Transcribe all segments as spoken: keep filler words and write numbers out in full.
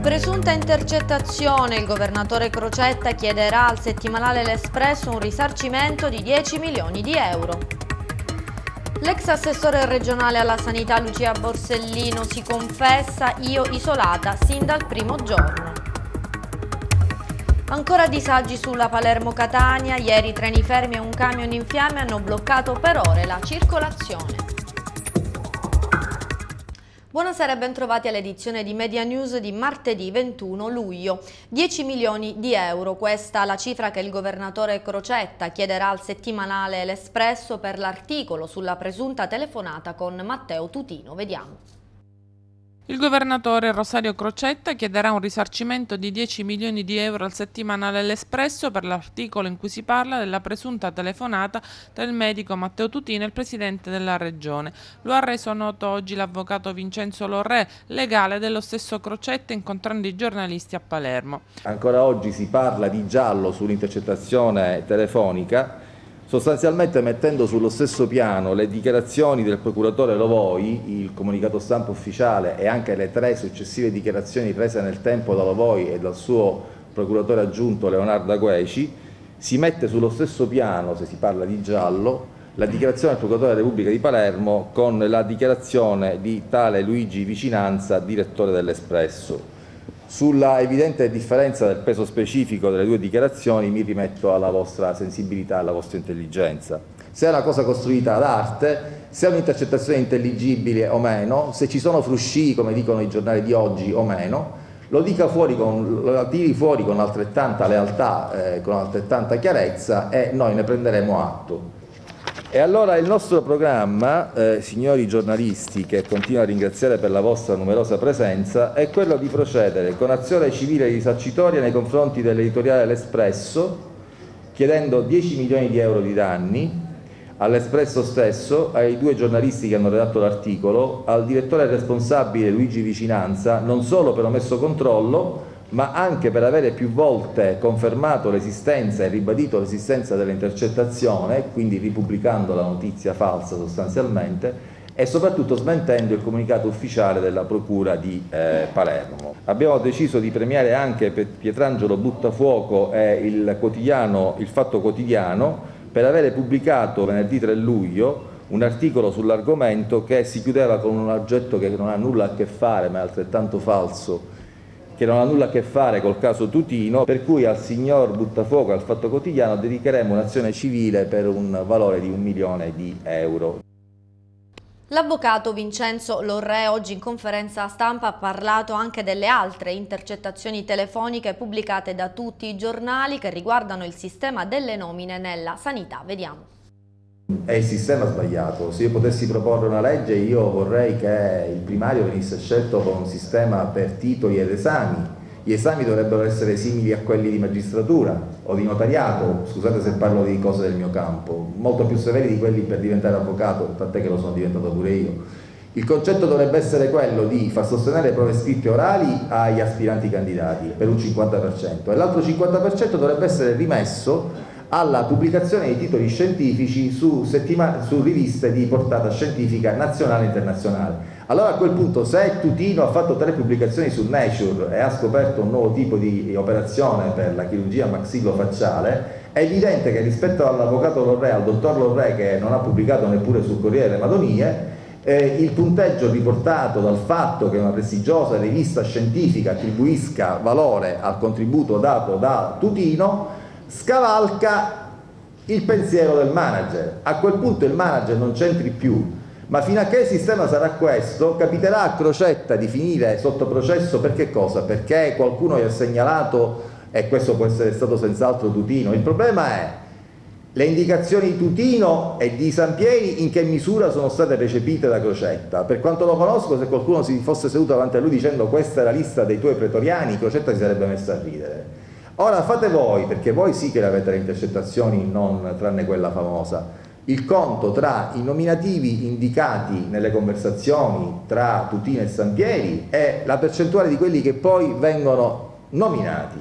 presunta intercettazione, il governatore Crocetta chiederà al settimanale L'Espresso un risarcimento di dieci milioni di euro. L'ex assessore regionale alla sanità Lucia Borsellino si confessa: io isolata sin dal primo giorno. Ancora disagi sulla Palermo-Catania, ieri treni fermi e un camion in fiamme hanno bloccato per ore la circolazione. Buonasera e bentrovati all'edizione di Media News di martedì ventuno luglio. dieci milioni di euro, questa la cifra che il governatore Crocetta chiederà al settimanale L'Espresso per l'articolo sulla presunta telefonata con Matteo Tutino. Vediamo. Il governatore Rosario Crocetta chiederà un risarcimento di dieci milioni di euro al settimanale L'Espresso per l'articolo in cui si parla della presunta telefonata tra il medico Matteo Tutino e il presidente della regione. Lo ha reso noto oggi l'avvocato Vincenzo Lorrè, legale dello stesso Crocetta, incontrando i giornalisti a Palermo. Ancora oggi si parla di giallo sull'intercettazione telefonica, sostanzialmente mettendo sullo stesso piano le dichiarazioni del procuratore Lovoi, il comunicato stampa ufficiale e anche le tre successive dichiarazioni prese nel tempo da Lovoi e dal suo procuratore aggiunto Leonardo Agueci. Si mette sullo stesso piano, se si parla di giallo, la dichiarazione del procuratore della Repubblica di Palermo con la dichiarazione di tale Luigi Vicinanza, direttore dell'Espresso. Sulla evidente differenza del peso specifico delle due dichiarazioni mi rimetto alla vostra sensibilità e alla vostra intelligenza. Se è una cosa costruita ad arte, se è un'intercettazione intelligibile o meno, se ci sono frusci, come dicono i giornali di oggi, o meno, lo dica fuori con, lo tiri fuori con altrettanta lealtà, eh, con altrettanta chiarezza e noi ne prenderemo atto. E allora il nostro programma, eh, signori giornalisti, che continuo a ringraziare per la vostra numerosa presenza, è quello di procedere con azione civile risarcitoria nei confronti dell'editoriale L'Espresso, chiedendo dieci milioni di euro di danni all'Espresso stesso, ai due giornalisti che hanno redatto l'articolo, al direttore responsabile Luigi Vicinanza, non solo per omesso controllo, ma anche per avere più volte confermato l'esistenza e ribadito l'esistenza dell'intercettazione, quindi ripubblicando la notizia falsa sostanzialmente, e soprattutto smentendo il comunicato ufficiale della Procura di eh, Palermo. Abbiamo deciso di premiare anche Pietrangelo Buttafuoco e il quotidiano Il Fatto Quotidiano per avere pubblicato venerdì tre luglio un articolo sull'argomento che si chiudeva con un oggetto che non ha nulla a che fare, ma è altrettanto falso, che non ha nulla a che fare col caso Tutino, per cui al signor Buttafuoco, al Fatto Quotidiano, dedicheremo un'azione civile per un valore di un milione di euro. L'avvocato Vincenzo Lorrè oggi in conferenza stampa ha parlato anche delle altre intercettazioni telefoniche pubblicate da tutti i giornali che riguardano il sistema delle nomine nella sanità. Vediamo. È il sistema sbagliato. Se io potessi proporre una legge, io vorrei che il primario venisse scelto con un sistema per titoli ed esami. Gli esami dovrebbero essere simili a quelli di magistratura o di notariato, scusate se parlo di cose del mio campo, molto più severi di quelli per diventare avvocato, tant'è che lo sono diventato pure io. Il concetto dovrebbe essere quello di far sostenere prove scritte orali agli aspiranti candidati per un cinquanta per cento e l'altro cinquanta per cento dovrebbe essere rimesso alla pubblicazione di titoli scientifici su, su riviste di portata scientifica nazionale e internazionale. Allora a quel punto, se Tutino ha fatto tre pubblicazioni su Nature e ha scoperto un nuovo tipo di operazione per la chirurgia maxillofacciale, è evidente che rispetto all'avvocato Lorrè, al dottor Lorrè, che non ha pubblicato neppure sul Corriere delle Madonie, eh, il punteggio riportato dal fatto che una prestigiosa rivista scientifica attribuisca valore al contributo dato da Tutino scavalca il pensiero del manager. A quel punto il manager non c'entri più, ma fino a che il sistema sarà questo, capiterà a Crocetta di finire sotto processo per che cosa? Perché qualcuno gli ha segnalato, e questo può essere stato senz'altro Tutino. Il problema è le indicazioni di Tutino e di Sampieri in che misura sono state recepite da Crocetta. Per quanto lo conosco, se qualcuno si fosse seduto davanti a lui dicendo questa è la lista dei tuoi pretoriani, Crocetta si sarebbe messa a ridere. Ora fate voi, perché voi sì che avete le intercettazioni, non tranne quella famosa, il conto tra i nominativi indicati nelle conversazioni tra Tutino e Sampieri e la percentuale di quelli che poi vengono nominati.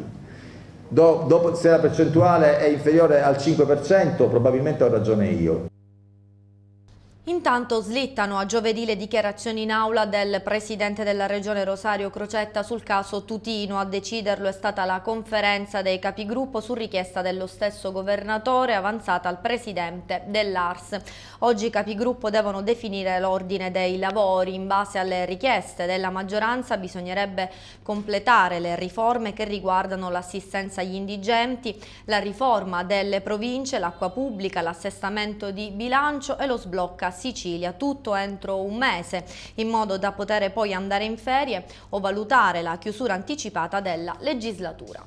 Do, dopo, se la percentuale è inferiore al cinque per cento, probabilmente ho ragione io. Intanto slittano a giovedì le dichiarazioni in aula del presidente della regione Rosario Crocetta sul caso Tutino. A deciderlo è stata la conferenza dei capigruppo su richiesta dello stesso governatore avanzata al presidente dell'A R S. Oggi i capigruppo devono definire l'ordine dei lavori. In base alle richieste della maggioranza bisognerebbe completare le riforme che riguardano l'assistenza agli indigenti, la riforma delle province, l'acqua pubblica, l'assestamento di bilancio e lo sblocca Sicilia, tutto entro un mese, in modo da poter poi andare in ferie o valutare la chiusura anticipata della legislatura.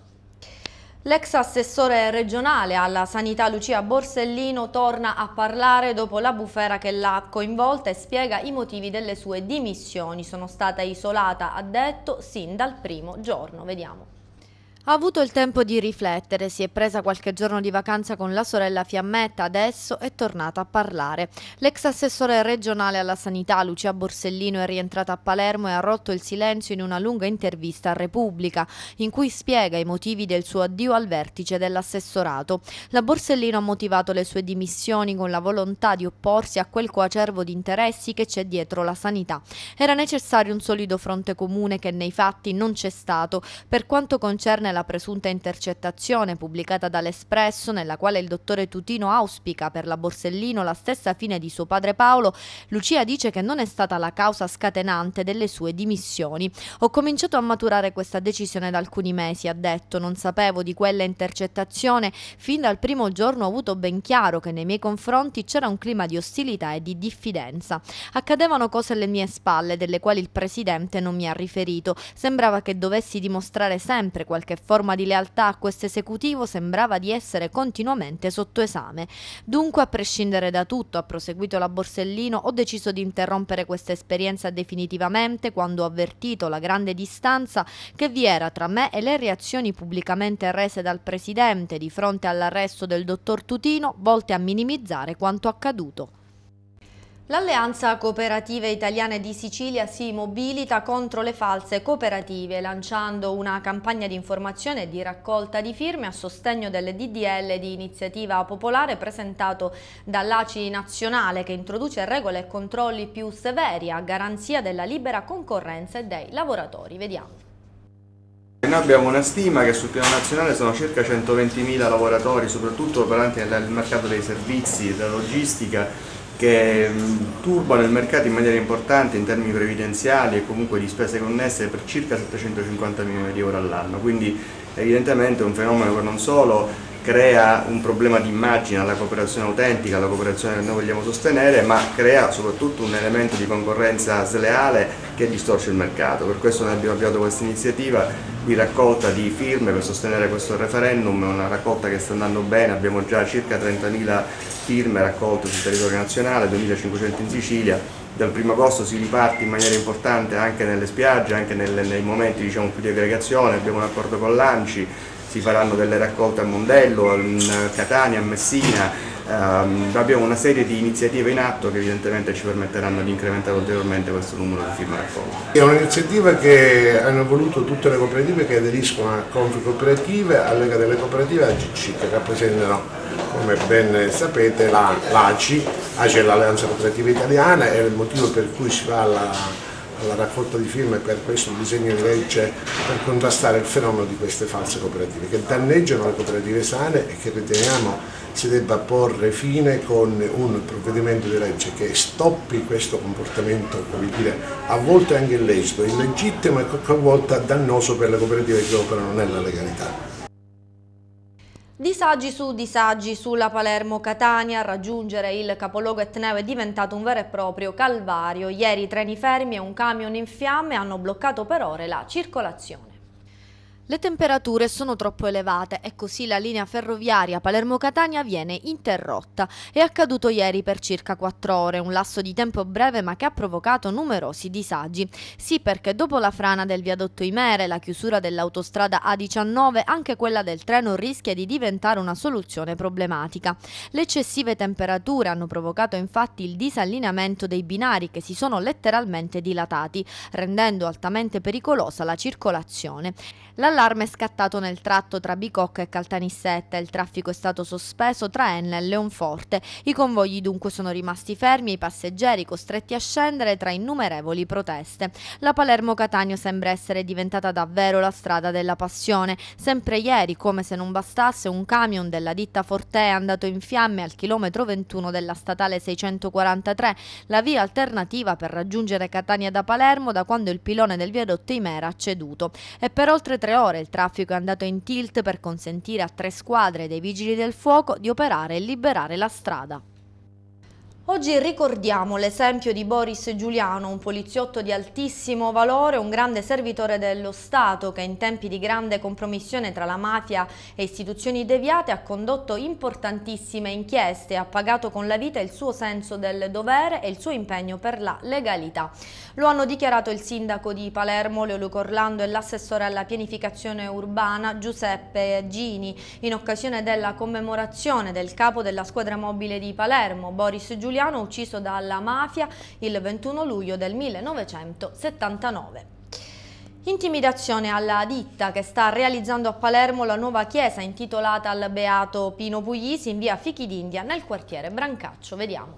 L'ex assessore regionale alla sanità Lucia Borsellino torna a parlare dopo la bufera che l'ha coinvolta e spiega i motivi delle sue dimissioni. Sono stata isolata, ha detto, sin dal primo giorno. Vediamo. Ha avuto il tempo di riflettere, si è presa qualche giorno di vacanza con la sorella Fiammetta, adesso è tornata a parlare. L'ex assessore regionale alla sanità Lucia Borsellino è rientrata a Palermo e ha rotto il silenzio in una lunga intervista a Repubblica, in cui spiega i motivi del suo addio al vertice dell'assessorato. La Borsellino ha motivato le sue dimissioni con la volontà di opporsi a quel coacervo di interessi che c'è dietro la sanità. Era necessario un solido fronte comune che nei fatti non c'è stato, per quanto concerne la presunta intercettazione pubblicata dall'Espresso, nella quale il dottore Tutino auspica per la Borsellino la stessa fine di suo padre Paolo. Lucia dice che non è stata la causa scatenante delle sue dimissioni. Ho cominciato a maturare questa decisione da alcuni mesi, ha detto, non sapevo di quella intercettazione, fin dal primo giorno ho avuto ben chiaro che nei miei confronti c'era un clima di ostilità e di diffidenza. Accadevano cose alle mie spalle delle quali il presidente non mi ha riferito, sembrava che dovessi dimostrare sempre qualche forma di lealtà a questo esecutivo, sembrava di essere continuamente sotto esame. Dunque, a prescindere da tutto, ha proseguito la Borsellino, ho deciso di interrompere questa esperienza definitivamente quando ho avvertito la grande distanza che vi era tra me e le reazioni pubblicamente rese dal presidente di fronte all'arresto del dottor Tutino, volte a minimizzare quanto accaduto. L'Alleanza Cooperative Italiane di Sicilia si mobilita contro le false cooperative, lanciando una campagna di informazione e di raccolta di firme a sostegno del D D L di iniziativa popolare presentato dall'A C I nazionale, che introduce regole e controlli più severi a garanzia della libera concorrenza e dei lavoratori. Vediamo. Noi abbiamo una stima che sul piano nazionale sono circa centoventimila lavoratori, soprattutto operanti nel mercato dei servizi, della logistica, che turbano il mercato in maniera importante in termini previdenziali e comunque di spese connesse per circa settecentocinquanta milioni di euro all'anno. Quindi evidentemente è un fenomeno che non solo crea un problema di immagine alla cooperazione autentica, alla cooperazione che noi vogliamo sostenere, ma crea soprattutto un elemento di concorrenza sleale che distorce il mercato. Per questo noi abbiamo avviato questa iniziativa di raccolta di firme per sostenere questo referendum, una raccolta che sta andando bene, abbiamo già circa trentamila firme raccolte sul territorio nazionale, duemilacinquecento in Sicilia. Dal primo agosto si riparte in maniera importante anche nelle spiagge, anche nelle, nei momenti diciamo, più di aggregazione, abbiamo un accordo con l'Anci, si faranno delle raccolte a Mondello, a Catania, a Messina, um, abbiamo una serie di iniziative in atto che evidentemente ci permetteranno di incrementare ulteriormente questo numero di firme raccolte. È un'iniziativa che hanno voluto tutte le cooperative che aderiscono a Conficooperative, a Lega delle Cooperative e a G C, che rappresentano, come ben sapete, l'A C I, A C I è l'Alleanza Cooperativa Italiana, è il motivo per cui si va alla alla raccolta di firme per questo disegno di legge per contrastare il fenomeno di queste false cooperative che danneggiano le cooperative sane e che riteniamo si debba porre fine con un provvedimento di legge che stoppi questo comportamento, come dire, a volte anche illecito, illegittimo e a volte dannoso per le cooperative che operano nella legalità. Disagi su disagi sulla Palermo-Catania, raggiungere il capoluogo etneo è diventato un vero e proprio calvario. Ieri treni fermi e un camion in fiamme hanno bloccato per ore la circolazione. Le temperature sono troppo elevate e così la linea ferroviaria Palermo-Catania viene interrotta. È accaduto ieri per circa quattro ore, un lasso di tempo breve ma che ha provocato numerosi disagi. Sì, perché dopo la frana del viadotto Imere, la chiusura dell'autostrada A diciannove, anche quella del treno rischia di diventare una soluzione problematica. Le eccessive temperature hanno provocato infatti il disallineamento dei binari che si sono letteralmente dilatati, rendendo altamente pericolosa la circolazione. La L'allarme è scattato nel tratto tra Bicocca e Caltanissetta. Il traffico è stato sospeso tra Enna e Leonforte. I convogli dunque sono rimasti fermi e i passeggeri costretti a scendere tra innumerevoli proteste. La Palermo-Catania sembra essere diventata davvero la strada della passione. Sempre ieri, come se non bastasse, un camion della ditta Forte è andato in fiamme al chilometro ventuno della statale seicentoquarantatré, la via alternativa per raggiungere Catania da Palermo da quando il pilone del viadotto Imera ha ceduto. E per oltre tre ore il traffico è andato in tilt per consentire a tre squadre dei vigili del fuoco di operare e liberare la strada. Oggi ricordiamo l'esempio di Boris Giuliano, un poliziotto di altissimo valore, un grande servitore dello Stato che in tempi di grande compromissione tra la mafia e istituzioni deviate ha condotto importantissime inchieste e ha pagato con la vita il suo senso del dovere e il suo impegno per la legalità. Lo hanno dichiarato il sindaco di Palermo, Leoluco Orlando, e l'assessore alla pianificazione urbana, Giuseppe Gini, in occasione della commemorazione del capo della squadra mobile di Palermo, Boris Giuliano, ucciso dalla mafia il ventuno luglio del millenovecentosettantanove. Intimidazione alla ditta che sta realizzando a Palermo la nuova chiesa intitolata al beato Pino Puglisi in via Fichidindia nel quartiere Brancaccio. Vediamo.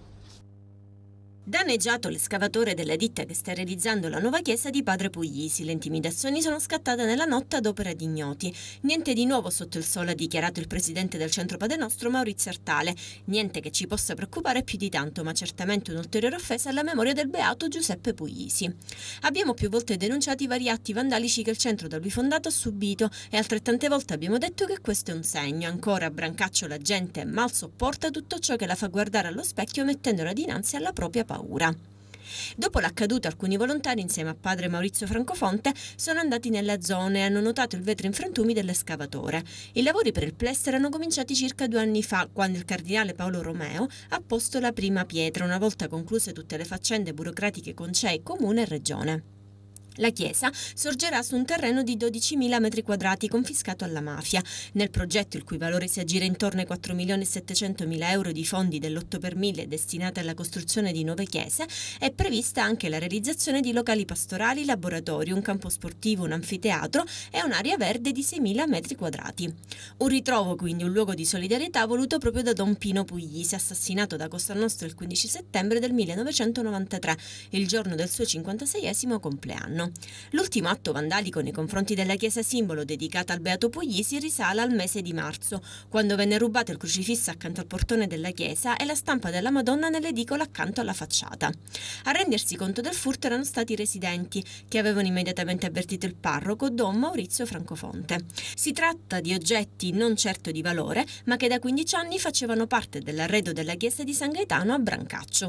Danneggiato l'escavatore della ditta che sta realizzando la nuova chiesa di Padre Puglisi. Le intimidazioni sono scattate nella notte ad opera di ignoti. Niente di nuovo sotto il sole, ha dichiarato il presidente del Centro Padre Nostro Maurizio Artale. Niente che ci possa preoccupare più di tanto, ma certamente un'ulteriore offesa alla memoria del beato Giuseppe Puglisi. Abbiamo più volte denunciato i vari atti vandalici che il centro da lui fondato ha subito e altrettante volte abbiamo detto che questo è un segno. Ancora a Brancaccio la gente mal sopporta tutto ciò che la fa guardare allo specchio mettendola dinanzi alla propria paura. Paura. Dopo l'accaduto, alcuni volontari insieme a padre Maurizio Francofonte sono andati nella zona e hanno notato il vetro in frantumi dell'escavatore. I lavori per il plesser erano cominciati circa due anni fa, quando il cardinale Paolo Romeo ha posto la prima pietra, una volta concluse tutte le faccende burocratiche con C E I, Comune e Regione. La chiesa sorgerà su un terreno di dodicimila metri quadrati confiscato alla mafia. Nel progetto, il cui valore si aggira intorno ai quattro milioni e settecentomila euro di fondi dell'otto per mille destinati alla costruzione di nuove chiese, è prevista anche la realizzazione di locali pastorali, laboratori, un campo sportivo, un anfiteatro e un'area verde di seimila metri quadrati. Un ritrovo, quindi, un luogo di solidarietà voluto proprio da Don Pino Puglisi, assassinato da Cosa Nostra il quindici settembre del millenovecentonovantatré, il giorno del suo cinquantaseiesimo compleanno. L'ultimo atto vandalico nei confronti della chiesa simbolo dedicata al beato Puglisi risale al mese di marzo, quando venne rubato il crocifisso accanto al portone della chiesa e la stampa della Madonna nell'edicola accanto alla facciata. A rendersi conto del furto erano stati i residenti, che avevano immediatamente avvertito il parroco Don Maurizio Francofonte. Si tratta di oggetti non certo di valore, ma che da quindici anni facevano parte dell'arredo della chiesa di San Gaetano a Brancaccio.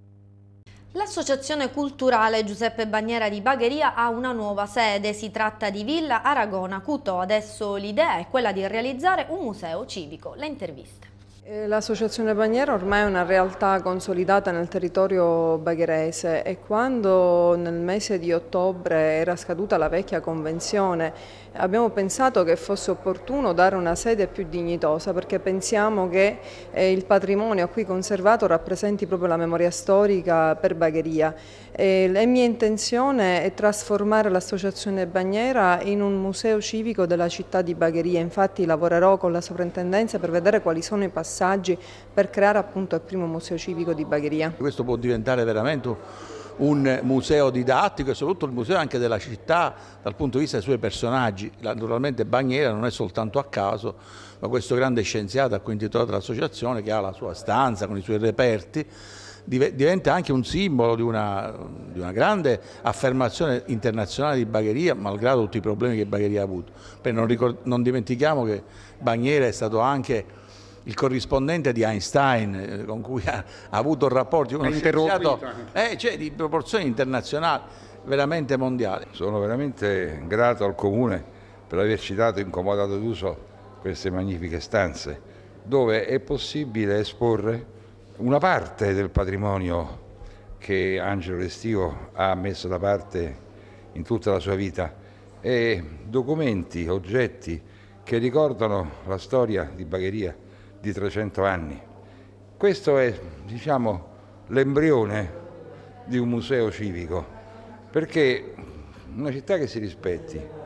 L'associazione culturale Giuseppe Bagnera di Bagheria ha una nuova sede, si tratta di Villa Aragona Cutò. Adesso l'idea è quella di realizzare un museo civico. Le interviste. L'Associazione Bagnera ormai è una realtà consolidata nel territorio bagherese e quando nel mese di ottobre era scaduta la vecchia convenzione abbiamo pensato che fosse opportuno dare una sede più dignitosa, perché pensiamo che eh, il patrimonio qui conservato rappresenti proprio la memoria storica per Bagheria. E la mia intenzione è trasformare l'Associazione Bagnera in un museo civico della città di Bagheria. Infatti lavorerò con la sovrintendenza per vedere quali sono i passaggi per creare appunto il primo museo civico di Bagheria. Questo può diventare veramente un museo didattico e soprattutto il museo anche della città dal punto di vista dei suoi personaggi. Naturalmente Bagnera non è soltanto a caso, ma questo grande scienziato a cui è intitolata l'associazione, che ha la sua stanza con i suoi reperti, diventa anche un simbolo di una, di una grande affermazione internazionale di Bagheria, malgrado tutti i problemi che Bagheria ha avuto. Non, ricord- non dimentichiamo che Bagnera è stato anche il corrispondente di Einstein, con cui ha, ha avuto rapporti uno scienziato eh, cioè, di proporzioni internazionali, veramente mondiali. Sono veramente grato al Comune per averci dato incomodato d'uso queste magnifiche stanze, dove è possibile esporre una parte del patrimonio che Angelo Restivo ha messo da parte in tutta la sua vita, e documenti, oggetti che ricordano la storia di Bagheria di trecento anni. Questo è, diciamo, l'embrione di un museo civico, perché una città che si rispetti,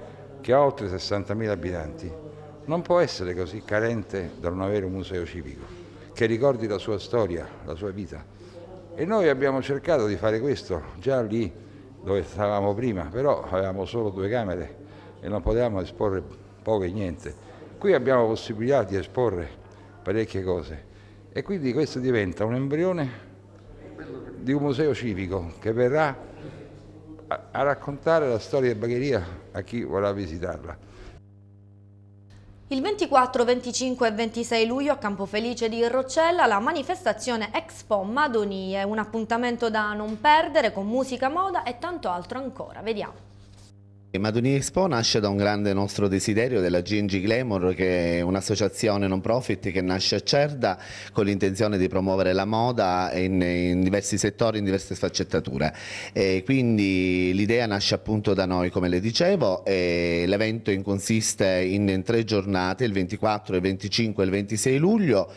che ha oltre sessantamila abitanti, non può essere così carente da non avere un museo civico che ricordi la sua storia, la sua vita. E noi abbiamo cercato di fare questo già lì dove stavamo prima, però avevamo solo due camere e non potevamo esporre poco e niente. Qui abbiamo possibilità di esporre parecchie cose e quindi questo diventa un embrione di un museo civico che verrà a, a raccontare la storia di Bagheria a chi vorrà visitarla. Il ventiquattro, venticinque e ventisei luglio a Campofelice di Roccella la manifestazione Expo Madonie, un appuntamento da non perdere con musica, moda e tanto altro ancora. Vediamo. Madonie Expo nasce da un grande nostro desiderio della G N G Glamour, che è un'associazione non profit che nasce a Cerda con l'intenzione di promuovere la moda in, in diversi settori, in diverse sfaccettature. E quindi l'idea nasce appunto da noi, come le dicevo, e l'evento consiste in, in tre giornate, il ventiquattro, il venticinque e il ventisei luglio.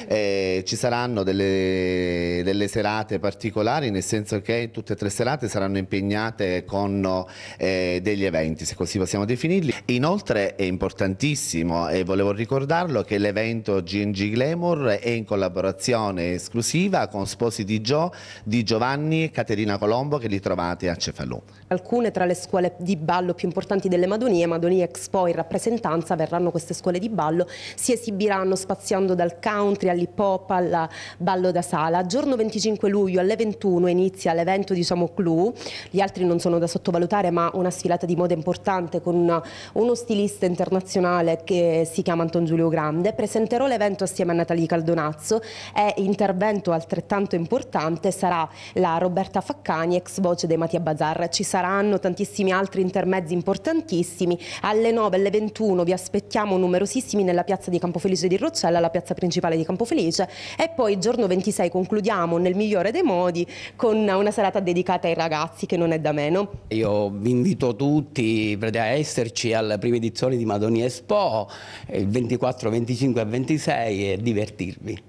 E ci saranno delle, delle serate particolari, nel senso che tutte e tre serate saranno impegnate con eh, degli eventi, se così possiamo definirli. Inoltre è importantissimo, e volevo ricordarlo, che l'evento G N G Glamour è in collaborazione esclusiva con Sposi di Gio, di Giovanni e Caterina Colombo, che li trovate a Cefalù. Alcune tra le scuole di ballo più importanti delle Madonie, Madonie Expo in rappresentanza, verranno queste scuole di ballo, si esibiranno spaziando dal country all'hip hop al ballo da sala. Giorno venticinque luglio alle ventuno inizia l'evento di Somo Clou, gli altri non sono da sottovalutare, ma una sfilata di moda importante con una, uno stilista internazionale che si chiama Anton Giulio Grande. Presenterò l'evento assieme a Natalie Caldonazzo e intervento altrettanto importante sarà la Roberta Faccani, ex voce dei Mattia Bazar. Ci saranno tantissimi altri intermezzi importantissimi. Alle nove e alle ventuno vi aspettiamo numerosissimi nella piazza di Campofelice di Roccella, la piazza principale di Campofelice, e poi il giorno ventisei concludiamo nel migliore dei modi con una serata dedicata ai ragazzi, che non è da meno. Io vi invito tutti a esserci alla prima edizione di Madonie Expo il ventiquattro, venticinque e ventisei e divertirvi.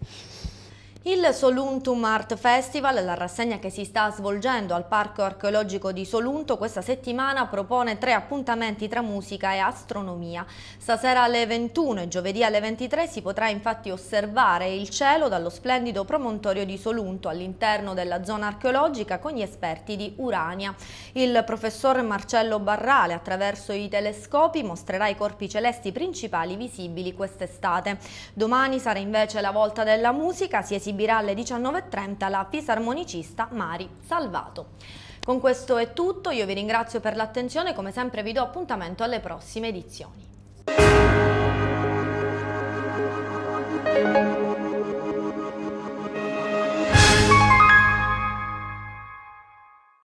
Il Soluntum Art Festival, la rassegna che si sta svolgendo al Parco Archeologico di Solunto questa settimana, propone tre appuntamenti tra musica e astronomia. Stasera alle ventuno e giovedì alle ventitré si potrà infatti osservare il cielo dallo splendido promontorio di Solunto all'interno della zona archeologica con gli esperti di Urania. Il professor Marcello Barrale attraverso i telescopi mostrerà i corpi celesti principali visibili quest'estate. Domani sarà invece la volta della musica, si esibirà alle diciannove e trenta la fisarmonicista Mari Salvato. Con questo è tutto, io vi ringrazio per l'attenzione, come sempre vi do appuntamento alle prossime edizioni.